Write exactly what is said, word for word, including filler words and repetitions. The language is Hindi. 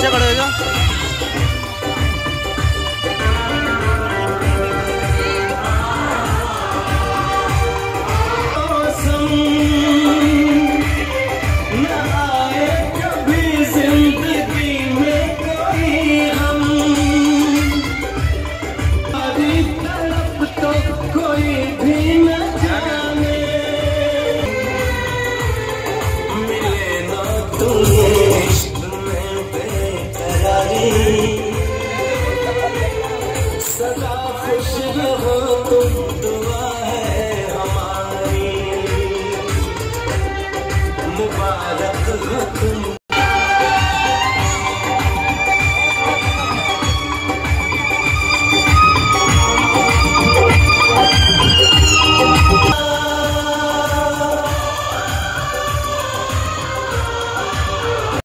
पीछे खड़े हो जाओ। सदा खुश रहो तुम, दुआ है हमारी, मुबारक हो तुम।